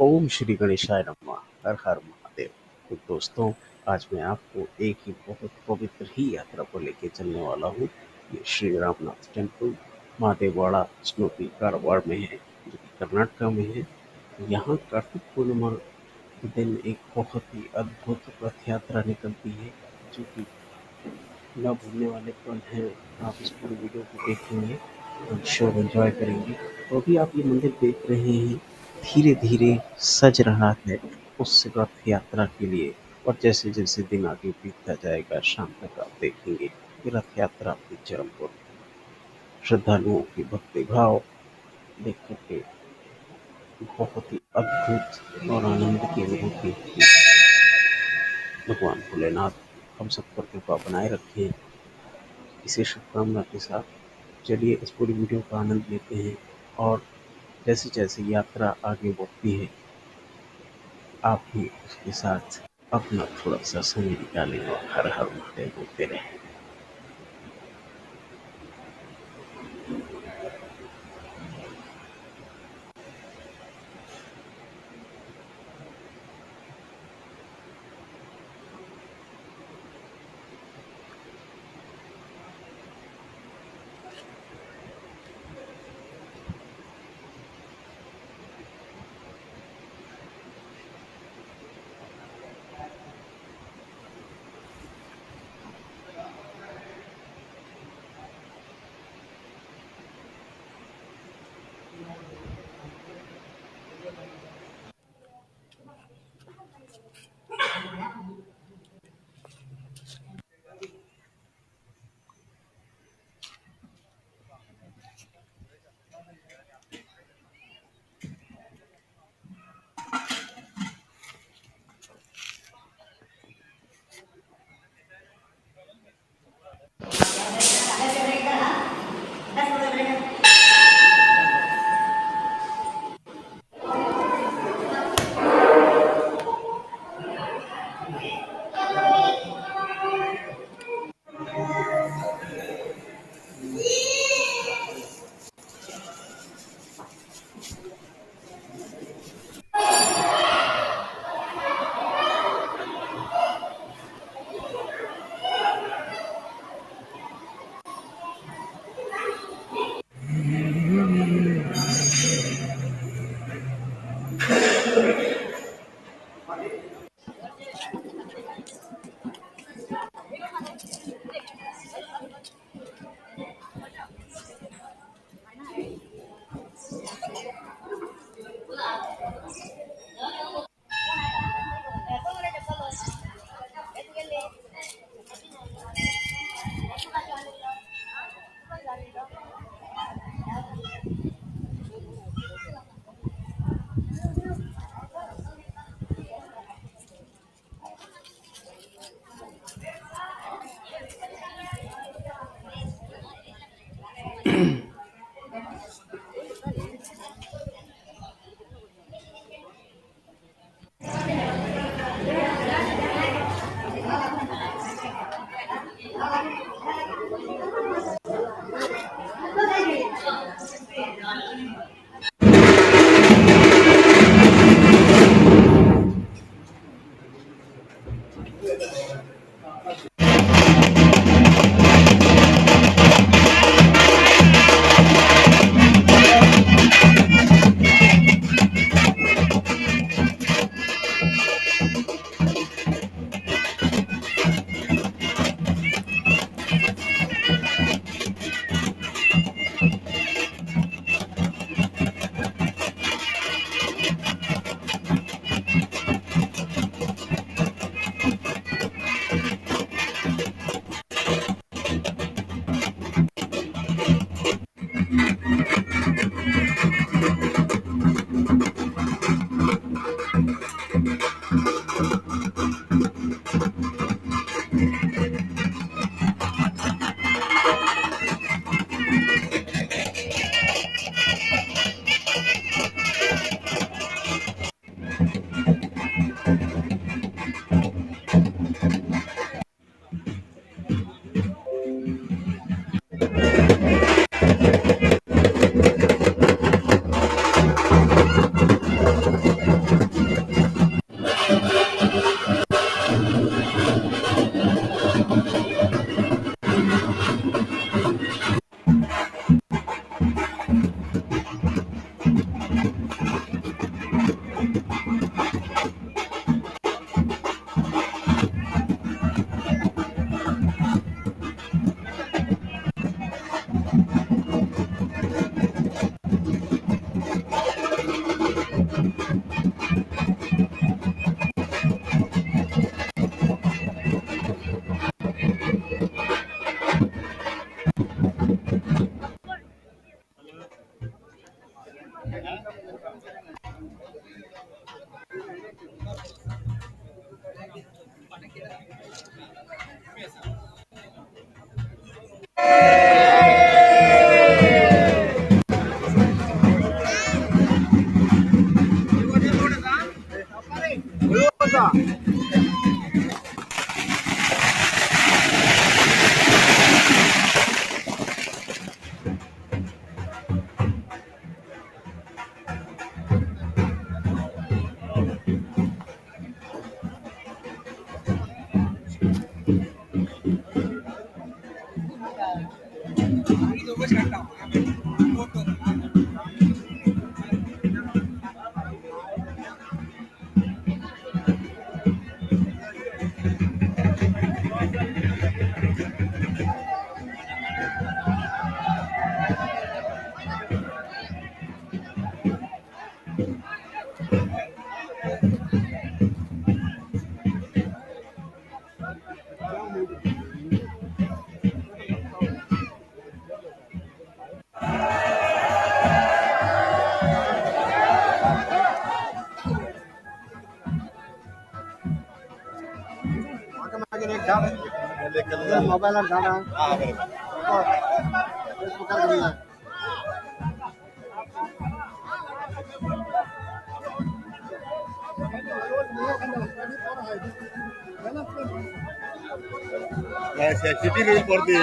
ओम श्री गणेशाय नमः। हर हर महादेव। तो दोस्तों, आज मैं आपको एक ही बहुत पवित्र ही यात्रा को लेके चलने वाला हूँ। ये श्री रामनाथ टेम्पल महादेववाड़ा स्नोपी कारवाड़ में है, जो कि कर्नाटक में है। यहाँ कार्तिक पूर्णिमा के दिन एक बहुत ही अद्भुत रथ यात्रा निकलती है, जो कि न भूलने वाले पल हैं। आप इस पूरी वीडियो को देखेंगे और शो एंजॉय करेंगे। तो अभी आप ये मंदिर देख रहे हैं, धीरे धीरे सज रहा है उस रथ यात्रा के लिए। और जैसे जैसे दिन आगे बीतता जाएगा, शाम तक आप देखेंगे कि रथ यात्रा अपने चरम पर। श्रद्धालुओं की भक्ति भाव देख करके बहुत ही अद्भुत और आनंद की अनुभूति होती है। भगवान भोलेनाथ हम सब पर कृपा बनाए रखें, इसी शुभकामना के साथ चलिए इस पूरी वीडियो का आनंद लेते हैं। और जैसे जैसे यात्रा आगे बढ़ती है, आप भी उसके साथ अपना थोड़ा सा समय निकालें और हर हर महादेव बोलते रहें। मोबाइल गाना सिटी रोड पड़ती